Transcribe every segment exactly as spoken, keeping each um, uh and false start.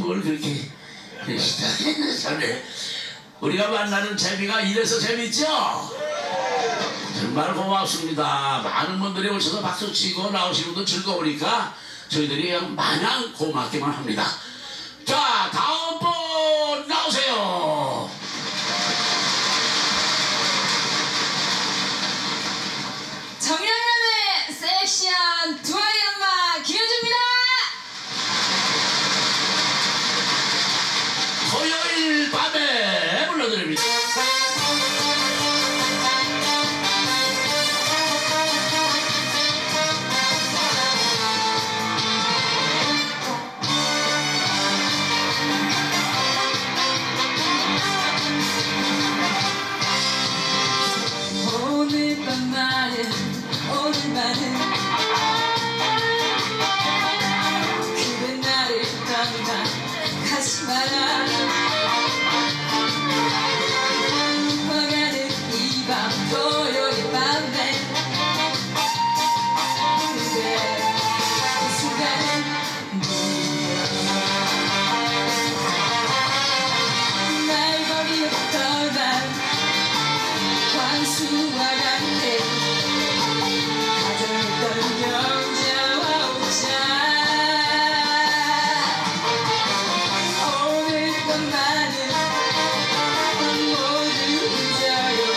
뭘 그렇게 시작했네. 우리가 만나는 재미가 이래서 재밌죠? 정말 고맙습니다. 많은 분들이 오셔서 박수 치고 나오시는 분도 즐거우니까 저희들이 그냥 마냥 고맙기만 합니다. 자, 다음 분 나오세요. 정양현의 섹시한 두 아이 엄마 김효주입니다. 토요일 밤에 불러드립니다. 오늘 밤만은 오늘만은 그대 나를 떠나 가지 마라. 흘러가는 이 밤 토요일 밤에 그대 이 순간은 날 버리고 떠난 광수와 함께 가정했던 영자와 오자. 오늘 밤만은 모두 잊어요.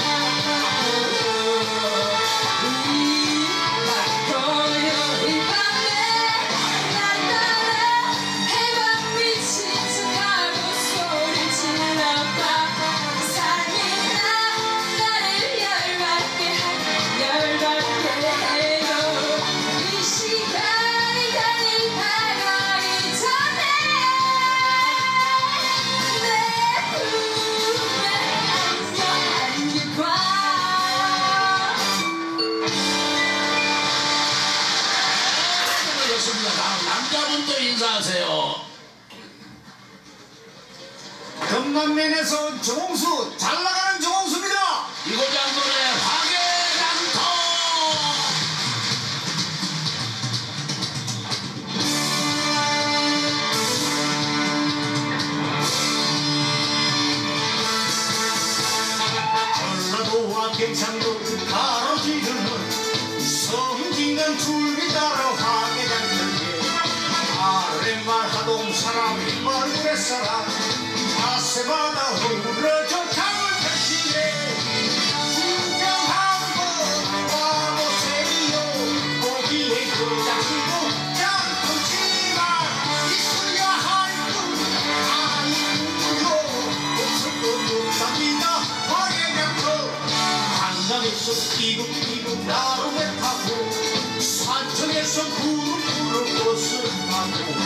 이 토요일 밤에 날 따라 해방 미친 척하고 소리 질러봐. 사랑이 나 나를 열받게 하 열받게 해도 이 시간이 달리 다가기 전에 내 품에 안겨 안겨봐. 좋습니다. 다음 남자분도 인사하세요. 경남면에서 정홍수, 잘 나가는 정홍수입니다. 이고장 노래 화개장터. 전라도와 경상도 가로지르는 성진강 줄기 따라 화개장터에 아랫말 하동 사람 윗말 우레사람 자세마다 흐르저 장을 펼치네. 진정 한번 와보세요. 고기에 그장치고 장통치마 있어야 할뿐 아니고요. 없을 것 없답니다. 화개장터 한강에서 띠국띠국 나루배 타고 산청에서 구름 부른 꽃을 타고